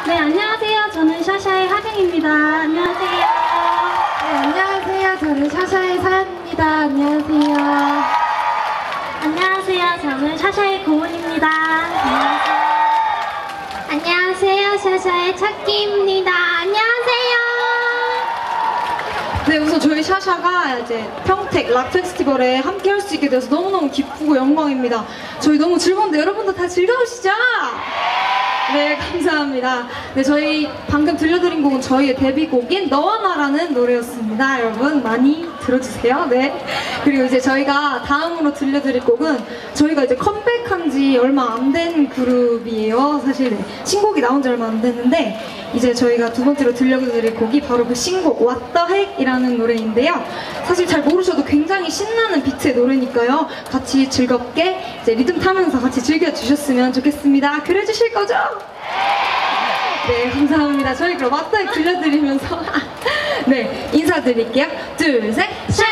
네, 안녕하세요. 저는 샤샤의 하경입니다. 안녕하세요. 네, 안녕하세요. 저는 샤샤의 사연입니다. 안녕하세요. 안녕하세요. 저는 샤샤의 고은입니다. 안녕하세요. 안녕하세요. 샤샤의 찾기입니다. 안녕하세요. 네, 우선 저희 샤샤가 이제 평택 락 페스티벌에 함께 할 수 있게 돼서 너무너무 기쁘고 영광입니다. 저희 너무 즐거운데 여러분도 다 즐거우시죠? 네, 감사합니다. 네, 저희 방금 들려드린 곡은 저희의 데뷔곡인 너와 나라는 노래였습니다. 여러분 많이 들어주세요. 네. 그리고 이제 저희가 다음으로 들려드릴 곡은 저희가 이제 컴백한 지 얼마 안 된 그룹이에요. 사실 네, 신곡이 나온 지 얼마 안 됐는데 이제 저희가 두 번째로 들려드릴 곡이 바로 그 신곡 What the Heck 이라는 노래인데요. 사실 잘 모르셔도 굉장히 신나는 비트의 노래니까요. 같이 즐겁게 이제 리듬 타면서 같이 즐겨주셨으면 좋겠습니다. 그래 주실 거죠? 네, 감사합니다. 저희 그럼 What the Heck 들려드리면서 네, 인사드릴게요. 둘, 셋, 샤!